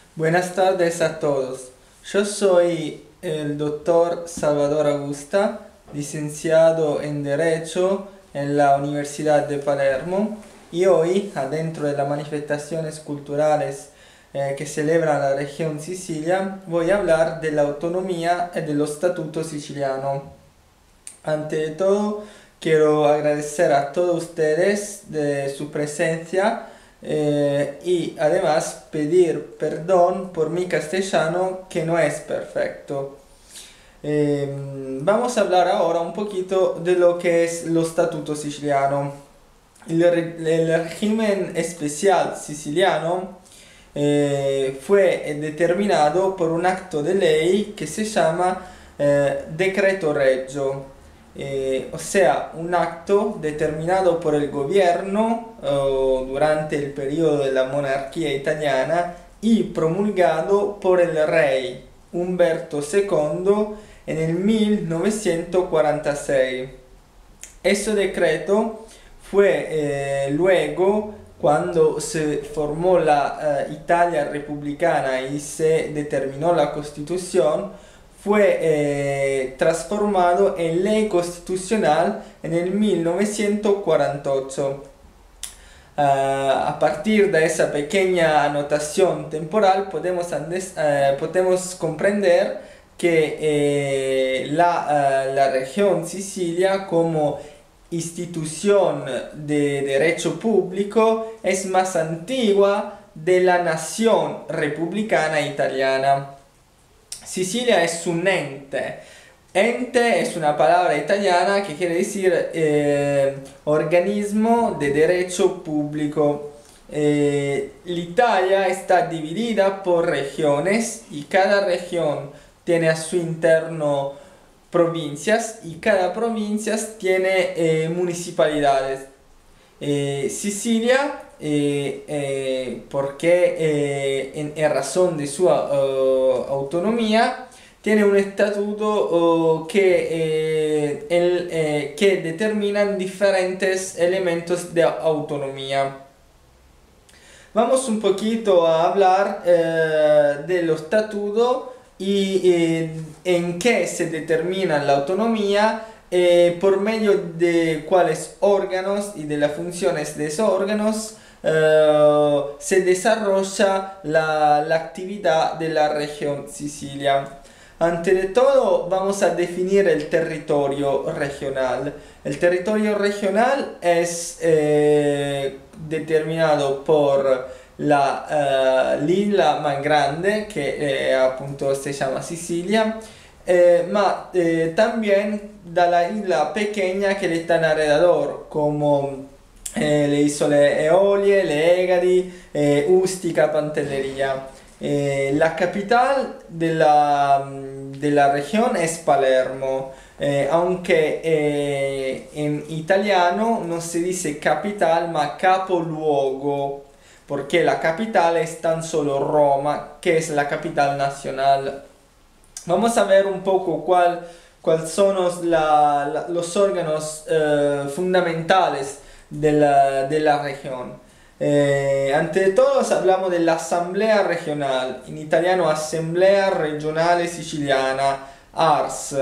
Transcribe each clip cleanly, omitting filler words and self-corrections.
Buenas tardes a todos. Yo soy el doctor Salvador Augusta, licenciado en Derecho en la Universidad de Palermo y hoy, adentro de las manifestaciones culturales que celebra la región Sicilia, voy a hablar de la autonomía y del Estatuto siciliano. Ante todo, quiero agradecer a todos ustedes de su presencia y además pedir perdón por mi castellano que no es perfecto. Vamos a hablar ahora un poquito de lo que es lo Estatuto siciliano. El régimen especial siciliano fue determinado por un acto de ley que se llama Decreto Regio. O sea, un acto determinado por el gobierno durante el periodo de la monarquía italiana y promulgado por el rey Umberto II en el 1946. Ese decreto fue luego cuando se formó la Italia republicana y se determinó la Constitución, fue transformado en ley constitucional en el 1948. A partir de esa pequeña anotación temporal podemos comprender que la región Sicilia como institución de derecho público es más antigua de la nación republicana italiana. Sicilia es un ente. Ente es una palabra italiana que quiere decir organismo de derecho público. L'Italia está dividida por regiones y cada región tiene a su interno provincias y cada provincia tiene municipalidades. Sicilia, porque en razón de su autonomía, tiene un estatuto que determinan diferentes elementos de autonomía. Vamos un poquito a hablar del estatuto y en qué se determina la autonomía por medio de cuáles órganos y de las funciones de esos órganos se desarrolla la actividad de la región Sicilia. Ante de todo, vamos a definir el territorio regional. El territorio regional es determinado por l'isla más grande, que appunto se llama Sicilia, ma también da la isla pequeña que le están alrededor, como le isole Eolie, le Egadi, Ustica, Pantelleria. La capital de la región es Palermo, aunque en italiano no se dice capital, ma capoluogo, porque la capital es tan solo Roma, que es la capital nacional. Vamos a ver un poco cuáles son los órganos fundamentales de la región. Ante todo hablamos de la Asamblea Regional, en italiano Asamblea Regionale Siciliana, ARS.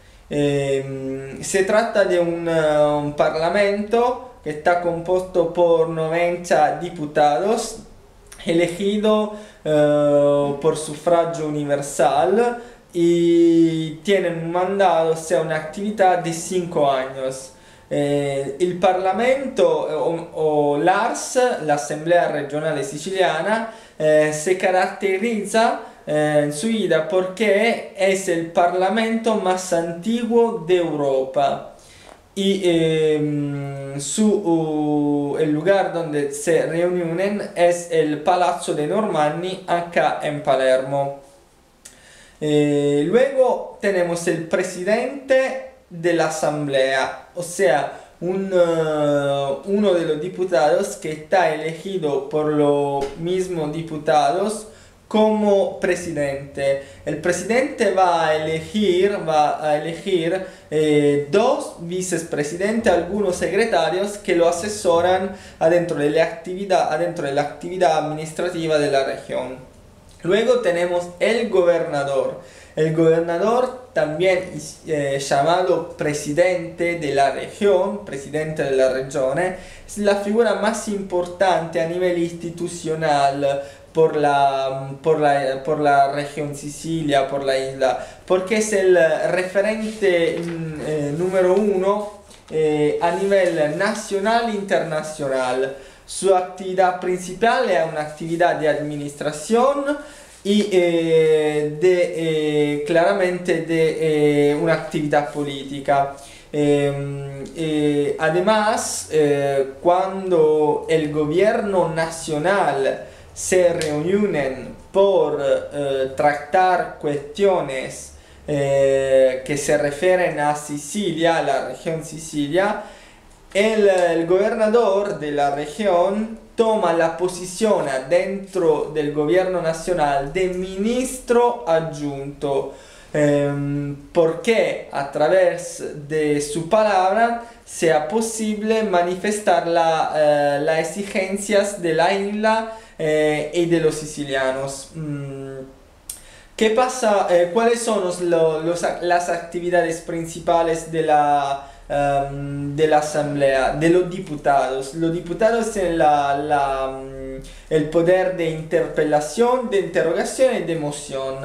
Se trata de un parlamento que está compuesto por 90 diputados, elegido por sufragio universal y tienen un mandato, o sea, una actividad de 5 años. Il Parlamento o l'ARS, l'Assemblea Regionale Siciliana, se caracteriza en su vida porque es el parlamento más antiguo de Europa y el lugar donde se reúnen es el Palazzo de Normanni acá en Palermo. Luego tenemos el presidente de la asamblea, o sea, uno de los diputados que está elegido por los mismos diputados como presidente. El presidente va a elegir dos vicepresidentes, algunos secretarios que lo asesoran adentro de la actividad administrativa de la región. Luego tenemos el gobernador. El gobernador, también llamado presidente de la región, presidente de la región, es la figura más importante a nivel institucional por la región Sicilia, por la isla, porque es el referente número uno a nivel nacional e internacional. Su actividad principal es una actividad de administración y claramente de una actividad política. Además, cuando el gobierno nacional se reúnen por tratar cuestiones que se refieren a Sicilia, a la región Sicilia, el gobernador de la región toma la posición dentro del gobierno nacional de ministro adjunto, porque a través de su palabra sea posible manifestar las exigencias de la isla y de los sicilianos. ¿Qué pasa? ¿Cuáles son las actividades principales de la asamblea, de los diputados? Los diputados tienen el poder de interpelación, de interrogación y de moción.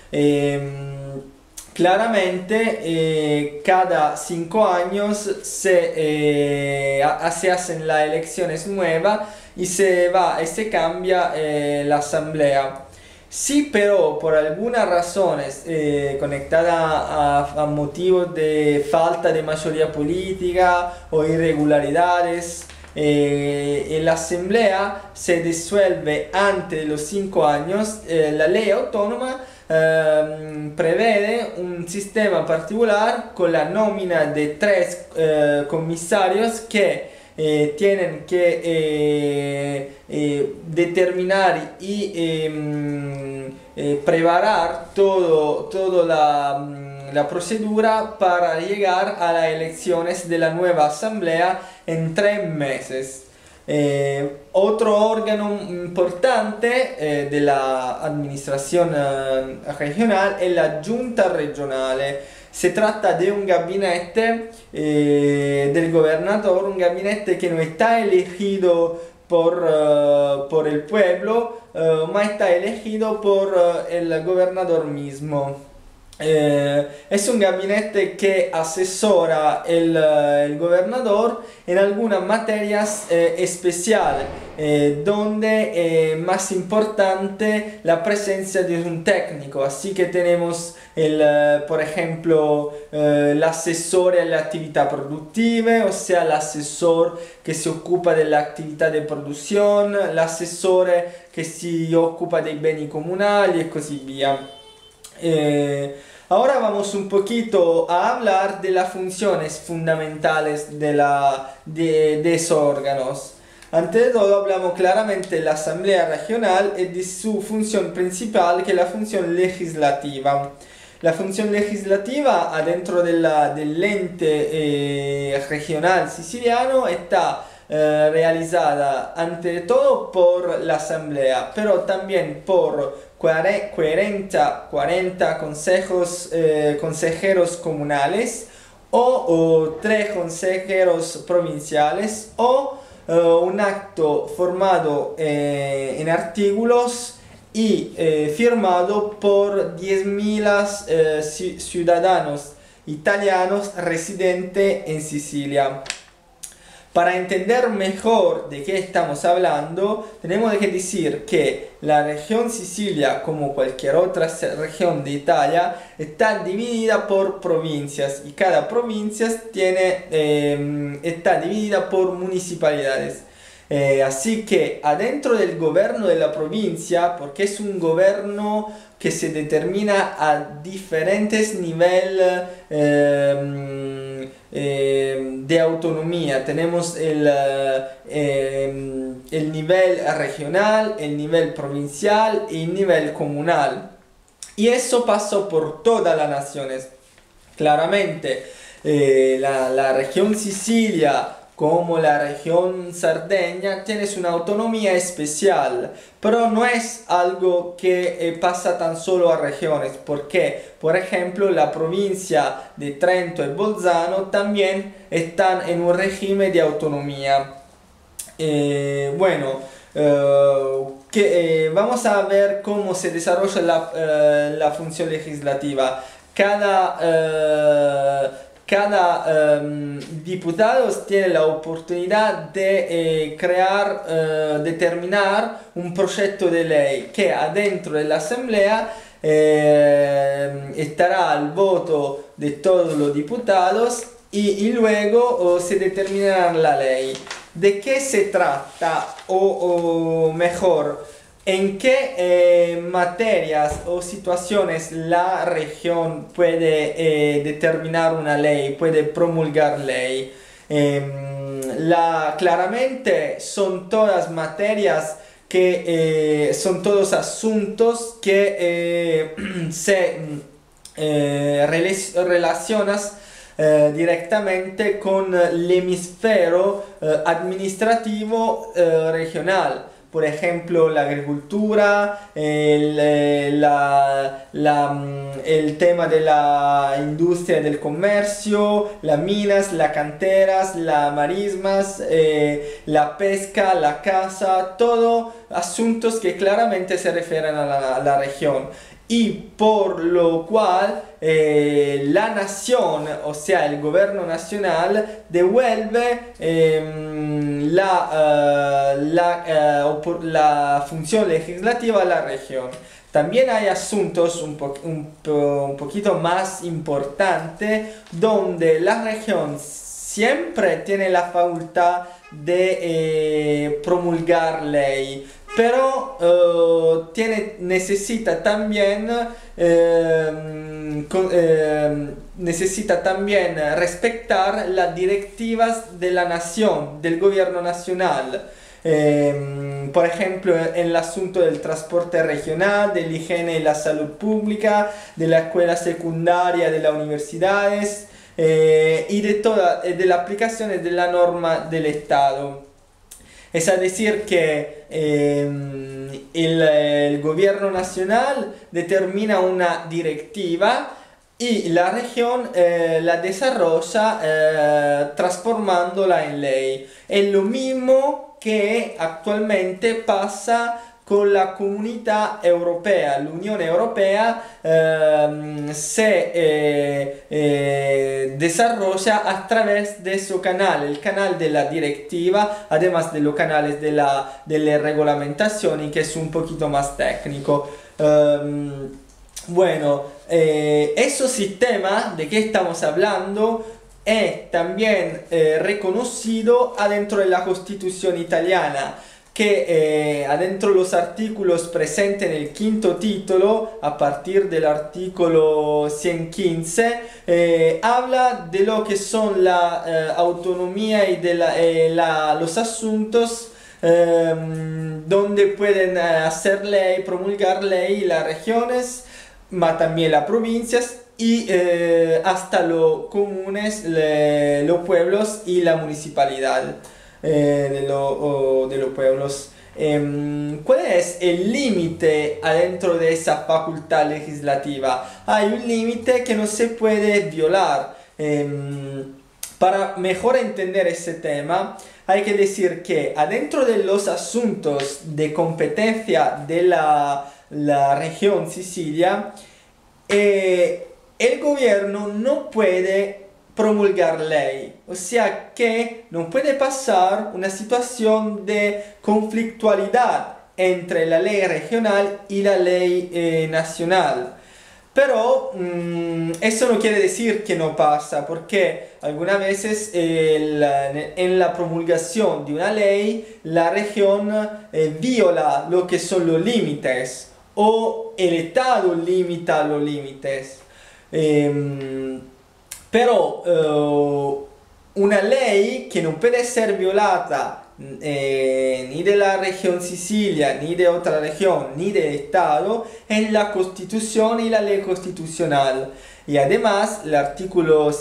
Claramente, cada 5 años se hacen las elecciones nuevas y se cambia la asamblea. Sí, pero por algunas razones conectadas a motivos de falta de mayoría política o irregularidades, la asamblea se disuelve antes de los 5 años. La ley autónoma prevede un sistema particular con la nómina de 3 comisarios que tienen que determinar y preparar toda la procedura para llegar a las elecciones de la nueva asamblea en 3 meses. Otro órgano importante de la administración regional es la Junta Regionale. Se trata de un gabinete del gobernador, un gabinete que no está elegido por el pueblo, ma está elegido por el gobernador mismo. Es un gabinete que asesora el gobernador en algunas materias especiales, donde más importante la presencia de un técnico. Así que tenemos por ejemplo, el asesor de la actividad productiva, o sea, el asesor que se ocupa de la actividad de producción, el asesor que se ocupa dei beni comunali e così via. Ahora vamos un poquito a hablar de las funciones fundamentales de esos órganos. Ante de todo hablamos claramente de la Asamblea Regional y de su función principal, que es la función legislativa. La función legislativa adentro del ente regional siciliano está realizada ante de todo por la Asamblea, pero también por 40 consejeros comunales o 3 consejeros provinciales o un acto formado en artículos y firmado por 10.000 ciudadanos italianos residentes en Sicilia. Para entender mejor de qué estamos hablando, tenemos que decir que la región Sicilia, como cualquier otra región de Italia, está dividida por provincias y cada provincia está dividida por municipalidades. Así que adentro del gobierno de la provincia, porque es un gobierno que se determina a diferentes niveles de autonomía, tenemos el nivel regional, el nivel provincial y el nivel comunal. Y eso pasó por todas las naciones. Claramente, la región Sicilia, como la región Sardeña, tienes una autonomía especial, pero no es algo que pasa tan solo a regiones, porque, por ejemplo, la provincia de Trento y Bolzano también están en un régimen de autonomía. Bueno, vamos a ver cómo se desarrolla la función legislativa. Cada diputado tiene la oportunidad de determinar un proyecto de ley que adentro de la asamblea estará al voto de todos los diputados y luego se determinará la ley. ¿De qué se trata? O mejor, ¿en qué materias o situaciones la región puede determinar una ley, puede promulgar ley? Claramente son todas materias que son todos asuntos que se relacionan directamente con el hemisferio administrativo regional. Por ejemplo, la agricultura, el tema de la industria del comercio, las minas, las canteras, las marismas, la pesca, la caza, todo asuntos que claramente se refieren a la región. Y por lo cual la nación, o sea, el gobierno nacional, devuelve la función legislativa a la región. También hay asuntos un poquito más importantes donde la región siempre tiene la facultad de promulgar ley, pero necesita también respetar las directivas de la nación, del gobierno nacional. Por ejemplo, en el asunto del transporte regional, de la higiene y la salud pública, de la escuela secundaria, de las universidades y de las aplicaciones de la norma del Estado. Es decir, que el gobierno nacional determina una directiva y la región la desarrolla transformándola en ley. Es lo mismo que actualmente pasa con la Comunidad Europea. La Unión Europea se desarrolla a través de su canal, el canal de la directiva, además de los canales de la regulamentación, que es un poquito más técnico. Bueno, ese sistema de que estamos hablando es también reconocido adentro de la Constitución italiana, que adentro de los artículos presentes en el quinto título, a partir del artículo 115, habla de lo que son la autonomía y de los asuntos donde pueden hacer ley, promulgar ley las regiones, pero también las provincias y hasta los comunes, los pueblos y la municipalidad de los pueblos. ¿Cuál es el límite adentro de esa facultad legislativa? Hay un límite que no se puede violar. Para mejor entender ese tema, hay que decir que adentro de los asuntos de competencia de la región Sicilia, el gobierno no puede promulgar ley, o sea que no puede pasar una situación de conflictualidad entre la ley regional y la ley nacional. Pero eso no quiere decir que no pasa, porque algunas veces en la promulgación de una ley la región viola lo que son los límites o el Estado limita los límites. Pero una ley que no puede ser violata ni de la región Sicilia, ni de otra región, ni del Estado, es la Constitución y la ley constitucional. Y además, el artículo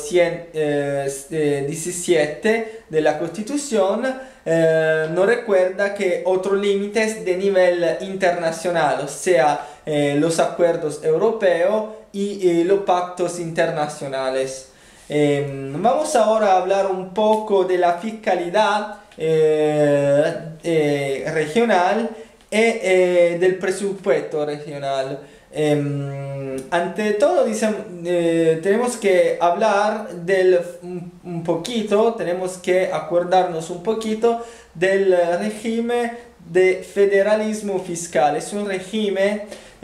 117 de la Constitución nos recuerda que otros límites de nivel internacional, o sea, los acuerdos europeos y los pactos internacionales. Vamos ahora a hablar un poco de la fiscalidad regional y del presupuesto regional. Ante todo, tenemos que hablar un poquito, tenemos que acordarnos un poquito del régimen de federalismo fiscal. Es un régimen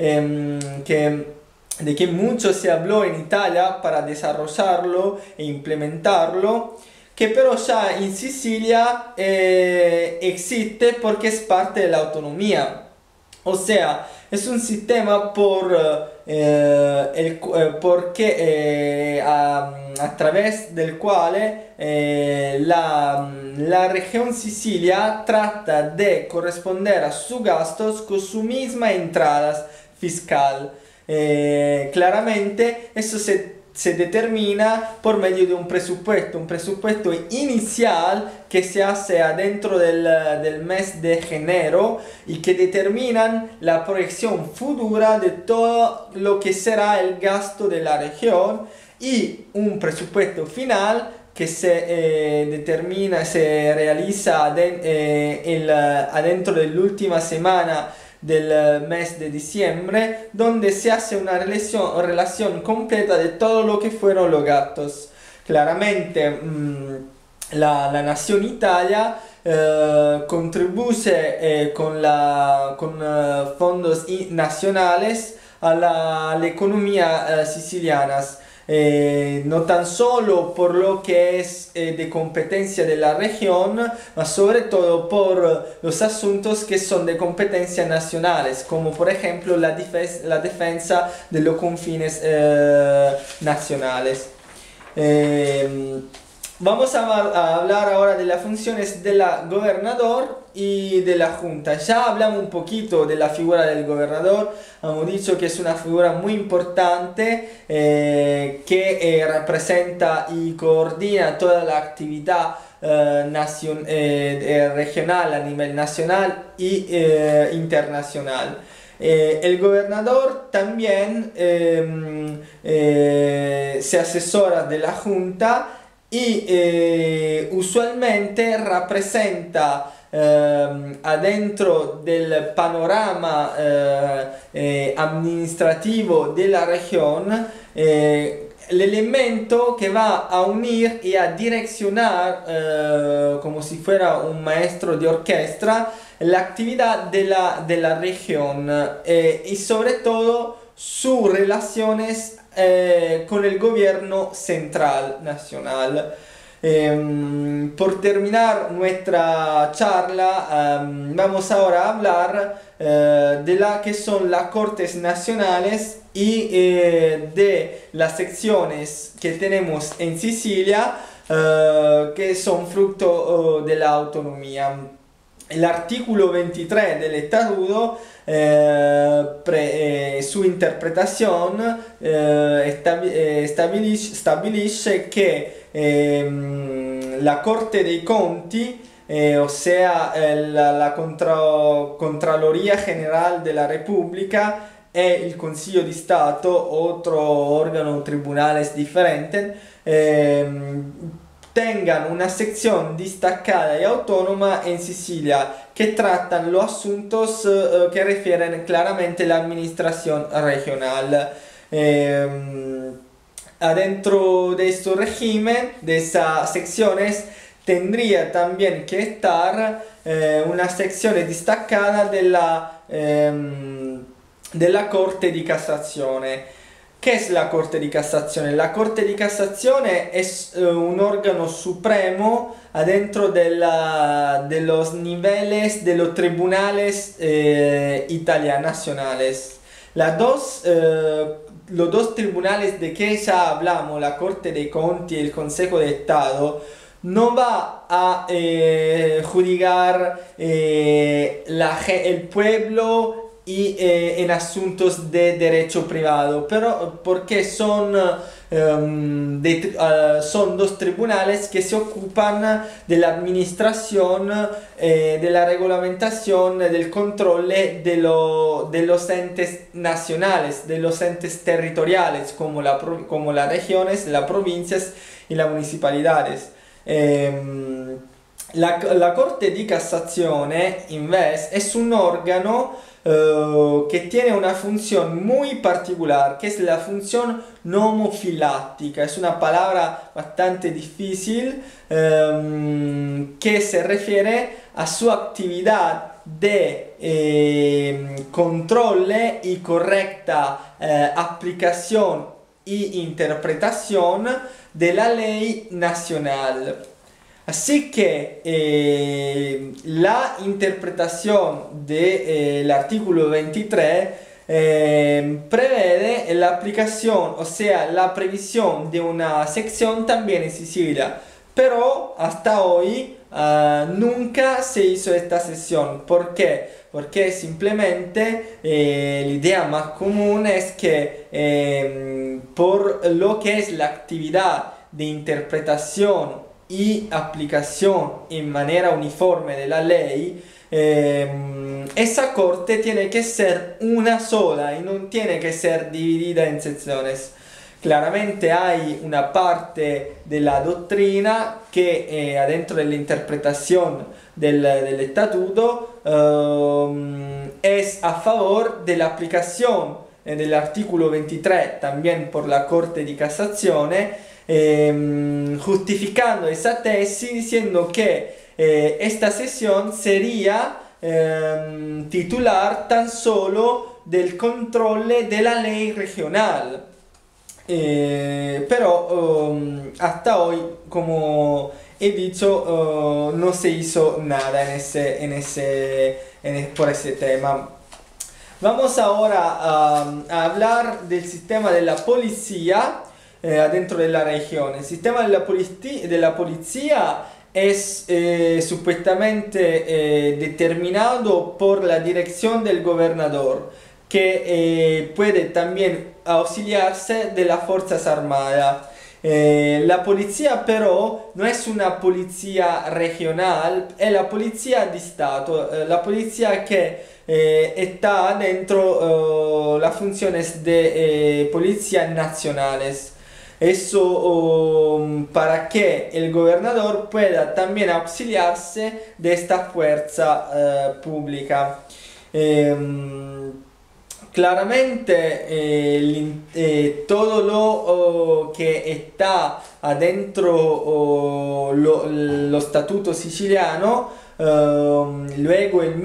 de que mucho se habló en Italia para desarrollarlo e implementarlo, que pero ya en Sicilia existe porque es parte de la autonomía. O sea, es un sistema a través del cual la región Sicilia trata de corresponder a sus gastos con su misma entrada fiscal. Claramente eso se determina por medio de un presupuesto inicial que se hace adentro del mes de enero y que determinan la proyección futura de todo lo que será el gasto de la región, y un presupuesto final que se realiza adentro de la última semana del mes de diciembre, donde se hace una relación completa de todo lo que fueron los gastos. Claramente la nación Italia contribuye con fondos nacionales a la economía siciliana. No tan solo por lo que es de competencia de la región, mas sobre todo por los asuntos que son de competencia nacionales, como por ejemplo la defensa de los confines nacionales. Vamos a hablar ahora de las funciones del gobernador y de la junta. Ya hablamos un poquito de la figura del gobernador. Hemos dicho que es una figura muy importante que representa y coordina toda la actividad regional a nivel nacional y internacional. El gobernador también se asesora de la junta y usualmente representa adentro del panorama administrativo de la región el elemento que va a unir y a direccionar como si fuera un maestro de orquesta la actividad de la región y sobre todo sus relaciones con el gobierno central nacional. Por terminar nuestra charla, vamos ahora a hablar de la que son las Cortes Nacionales y de las secciones que tenemos en Sicilia que son fruto de la autonomía. El artículo 23 del Estatuto, su interpretación, stabilisce que la Corte dei Conti, o sea, la Contraloría General de la República e il Consiglio di Stato, otro órgano tribunales diferente, tengan una sección destacada y autónoma en Sicilia que tratan los asuntos que refieren claramente a la administración regional. Adentro de este régimen, de esas secciones, tendría también que estar una sección destacada de la Corte di Cassazione. ¿Qué es la Corte di Cassazione? La Corte di Cassazione es un órgano supremo adentro de los niveles de los tribunales italianos nacionales. Los dos tribunales de que ya hablamos, la Corte dei Conti y el Consejo de Estado, no va a juzgar el pueblo y en asuntos de derecho privado, pero porque son dos tribunales que se ocupan de la administración, de la regulamentación, del control de los entes nacionales, de los entes territoriales, como las regiones, las provincias y las municipalidades. La Corte di Cassazione, invece, es un órgano que tiene una función muy particular, que es la función nomofiláctica. Es una palabra bastante difícil, que se refiere a su actividad de control y correcta aplicación y interpretación de la ley nacional. Así que la interpretación del artículo 23 prevé la aplicación, o sea, la previsión de una sección también en Sicilia, pero hasta hoy nunca se hizo esta sección. ¿Por qué? Porque simplemente la idea más común es que por lo que es la actividad de interpretación y aplicación en manera uniforme de la ley, esa corte tiene que ser una sola y no tiene que ser dividida en secciones. Claramente hay una parte de la doctrina que adentro de la interpretación del estatuto es a favor de la aplicación del artículo 23 también por la Corte di Cassazione, justificando esa tesis diciendo que esta sesión sería titular tan solo del control de la ley regional. Pero hasta hoy, como he dicho, no se hizo nada por ese tema. Vamos ahora a hablar del sistema de la policía dentro de la región. El sistema de la policía es supuestamente determinado por la dirección del gobernador, que puede también auxiliarse de las Fuerzas Armadas. La policía però no es una policía regional, è la polizia di Stato, la policía que está dentro las funciones de policías nacionales. Eso para que el gobernador pueda también auxiliarse de esta fuerza pública. Claramente todo lo que está adentro lo Statuto siciliano, luego en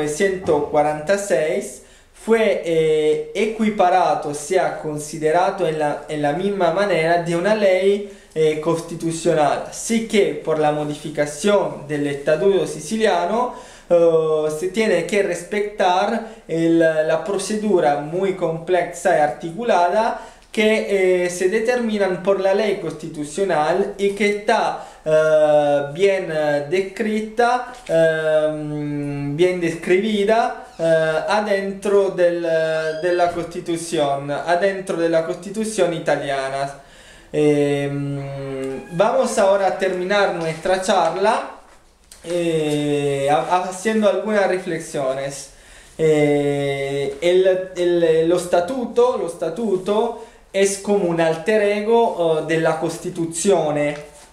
1946 fue equiparato, o sea, considerato en la misma manera de una ley constitucional. Así que por la modificación del Estatuto siciliano se tiene que respetar la procedura muy compleja y articulada que se determinan por la ley constitucional y que está bien descrita, bien describida adentro de la Constitución italiana. Vamos ahora a terminar nuestra charla haciendo algunas reflexiones. Lo statuto es como un alter ego della Costituzione,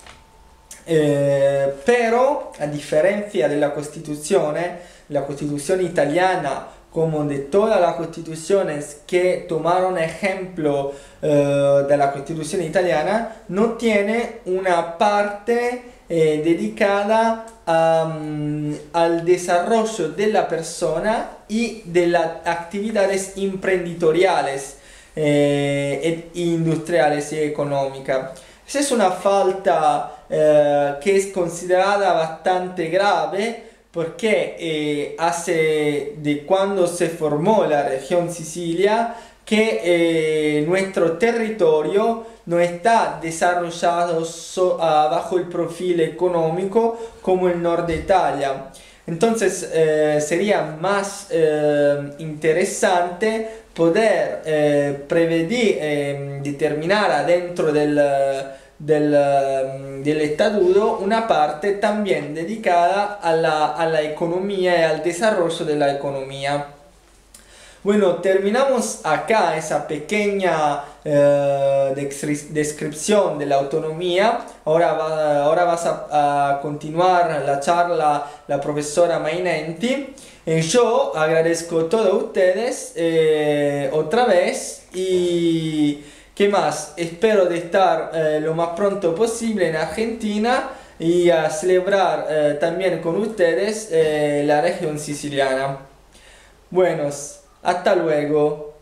pero a diferencia de la Constitución italiana, como de todas las constituciones que tomaron ejemplo de la Constitución italiana, no tiene una parte dedicada al desarrollo de la persona y de las actividades emprenditoriales, industriales y económicas. Esa es una falta que es considerada bastante grave, porque hace de cuando se formó la región Sicilia que nuestro territorio no está desarrollado bajo el perfil económico como el norte de Italia. Entonces sería más interesante poder prever, determinar adentro del estatuto una parte también dedicada a la economía y al desarrollo de la economía. Bueno, terminamos acá esa pequeña descripción de la autonomía. Ahora vas a continuar la charla la profesora Mainenti. Yo agradezco a todos ustedes otra vez y ¿qué más? Espero de estar lo más pronto posible en Argentina y a celebrar también con ustedes la región siciliana. Buenos. Hasta luego.